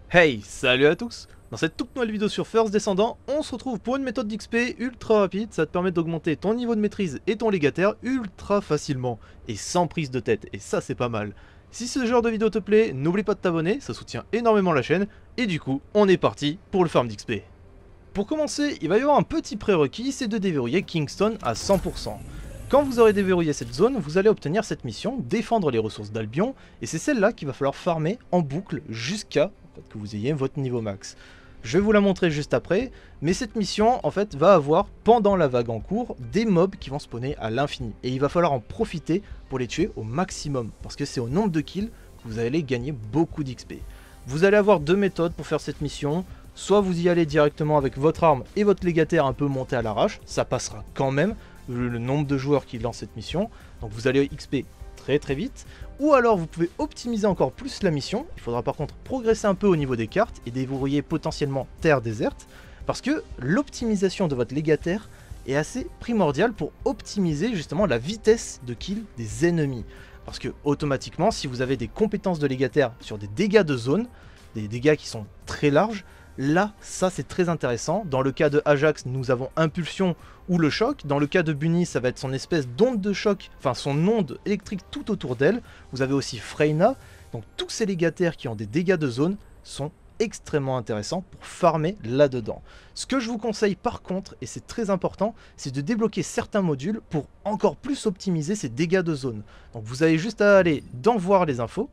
Hey, salut à tous! Dans cette toute nouvelle vidéo sur First Descendant, on se retrouve pour une méthode d'XP ultra rapide, ça te permet d'augmenter ton niveau de maîtrise et ton légataire ultra facilement, et sans prise de tête, et ça c'est pas mal. Si ce genre de vidéo te plaît, n'oublie pas de t'abonner, ça soutient énormément la chaîne, et du coup, on est parti pour le farm d'XP. Pour commencer, il va y avoir un petit prérequis, c'est de déverrouiller Kingston à 100%. Quand vous aurez déverrouillé cette zone, vous allez obtenir cette mission, défendre les ressources d'Albion, et c'est celle-là qu'il va falloir farmer en boucle jusqu'à que vous ayez votre niveau max. Je vais vous la montrer juste après, mais cette mission en fait va avoir, pendant la vague en cours, des mobs qui vont spawner à l'infini, et il va falloir en profiter pour les tuer au maximum, parce que c'est au nombre de kills que vous allez gagner beaucoup d'XP. Vous allez avoir deux méthodes pour faire cette mission. Soit vous y allez directement avec votre arme et votre légataire un peu monté à l'arrache, ça passera quand même, vu le nombre de joueurs qui lancent cette mission, donc vous allez XP très vite. Ou alors vous pouvez optimiser encore plus la mission, il faudra par contre progresser un peu au niveau des cartes et déverrouiller potentiellement Terre déserte, parce que l'optimisation de votre légataire est assez primordiale pour optimiser justement la vitesse de kill des ennemis. Parce que automatiquement, si vous avez des compétences de légataire sur des dégâts de zone, des dégâts qui sont très larges, là, ça c'est très intéressant. Dans le cas de Ajax, nous avons Impulsion ou le choc. Dans le cas de Bunny, ça va être son espèce d'onde de choc, enfin son onde électrique tout autour d'elle. Vous avez aussi Freyna. Donc tous ces légataires qui ont des dégâts de zone sont extrêmement intéressants pour farmer là-dedans. Ce que je vous conseille par contre, et c'est très important, c'est de débloquer certains modules pour encore plus optimiser ces dégâts de zone. Donc vous avez juste à aller dans voir info,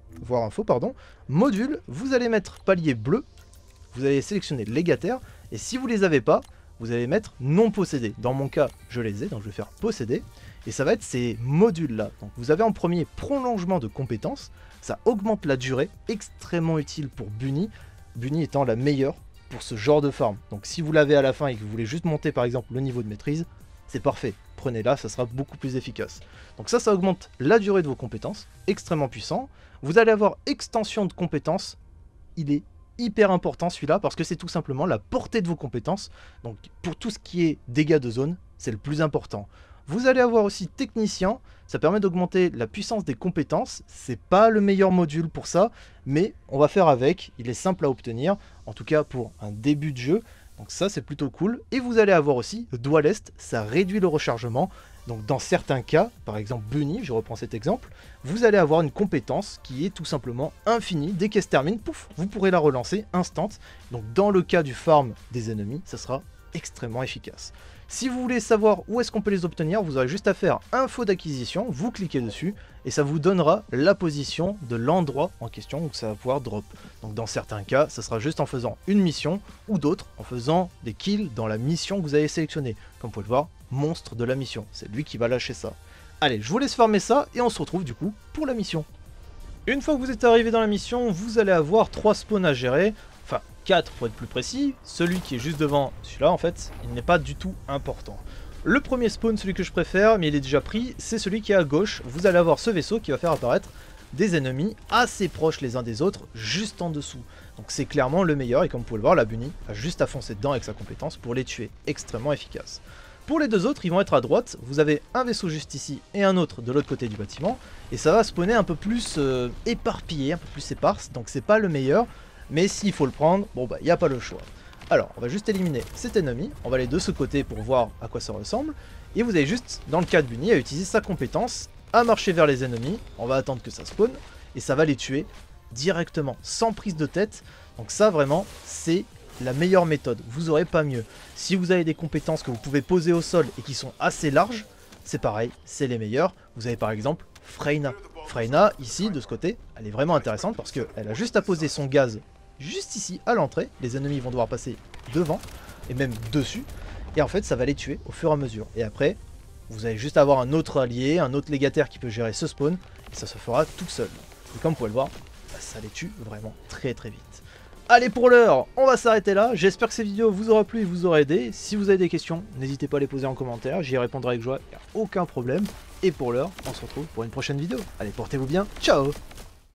module, vous allez mettre palier bleu, vous allez sélectionner légataire, et si vous les avez pas, vous allez mettre non possédé. Dans mon cas, je les ai, donc je vais faire posséder, et ça va être ces modules là. Donc vous avez en premier prolongement de compétences, ça augmente la durée, extrêmement utile pour Bunny, Bunny étant la meilleure pour ce genre de farm. Donc si vous l'avez à la fin et que vous voulez juste monter par exemple le niveau de maîtrise, c'est parfait, prenez-la, ça sera beaucoup plus efficace. Donc ça augmente la durée de vos compétences, extrêmement puissant. Vous allez avoir extension de compétences, il est hyper important celui-là parce que c'est tout simplement la portée de vos compétences. Donc pour tout ce qui est dégâts de zone, c'est le plus important. Vous allez avoir aussi technicien, ça permet d'augmenter la puissance des compétences. C'est pas le meilleur module pour ça, mais on va faire avec, il est simple à obtenir, en tout cas pour un début de jeu. Donc ça c'est plutôt cool. Et vous allez avoir aussi doigt l'est, ça réduit le rechargement. Donc dans certains cas, par exemple Bunny, je reprends cet exemple, vous allez avoir une compétence qui est tout simplement infinie. Dès qu'elle se termine, pouf, vous pourrez la relancer instant. Donc dans le cas du farm des ennemis, ça sera extrêmement efficace. Si vous voulez savoir où est-ce qu'on peut les obtenir, vous aurez juste à faire info d'acquisition, vous cliquez dessus et ça vous donnera la position de l'endroit en question où ça va pouvoir drop. Donc dans certains cas, ça sera juste en faisant une mission ou d'autres en faisant des kills dans la mission que vous avez sélectionnée. Comme vous pouvez le voir, monstre de la mission, c'est lui qui va lâcher ça. Allez, je vous laisse farmer ça et on se retrouve du coup pour la mission. Une fois que vous êtes arrivé dans la mission, vous allez avoir 3 spawns à gérer. Enfin, 4 pour être plus précis, celui qui est juste devant celui-là en fait, il n'est pas du tout important. Le premier spawn, celui que je préfère, mais il est déjà pris, c'est celui qui est à gauche. Vous allez avoir ce vaisseau qui va faire apparaître des ennemis assez proches les uns des autres, juste en dessous. Donc c'est clairement le meilleur, et comme vous pouvez le voir, la Bunny a juste à foncer dedans avec sa compétence pour les tuer, extrêmement efficace. Pour les deux autres, ils vont être à droite, vous avez un vaisseau juste ici et un autre de l'autre côté du bâtiment, et ça va spawner un peu plus éparpillé, un peu plus éparse, donc c'est pas le meilleur. Mais s'il faut le prendre, bon bah il n'y a pas le choix. Alors on va juste éliminer cet ennemi, on va aller de ce côté pour voir à quoi ça ressemble. Et vous avez juste, dans le cas de Bunny, à utiliser sa compétence, à marcher vers les ennemis, on va attendre que ça spawn, et ça va les tuer directement, sans prise de tête. Donc ça vraiment, c'est la meilleure méthode, vous n'aurez pas mieux. Si vous avez des compétences que vous pouvez poser au sol et qui sont assez larges, c'est pareil, c'est les meilleurs. Vous avez par exemple Freyna. Freyna, ici, de ce côté, elle est vraiment intéressante parce qu'elle a juste à poser son gaz juste ici, à l'entrée. Les ennemis vont devoir passer devant, et même dessus. Et en fait, ça va les tuer au fur et à mesure. Et après, vous allez juste avoir un autre allié, un autre légataire qui peut gérer ce spawn. Et ça se fera tout seul. Et comme vous pouvez le voir, bah, ça les tue vraiment très vite. Allez, pour l'heure, on va s'arrêter là. J'espère que cette vidéo vous aura plu et vous aura aidé. Si vous avez des questions, n'hésitez pas à les poser en commentaire. J'y répondrai avec joie, il n'y a aucun problème. Et pour l'heure, on se retrouve pour une prochaine vidéo. Allez, portez-vous bien. Ciao!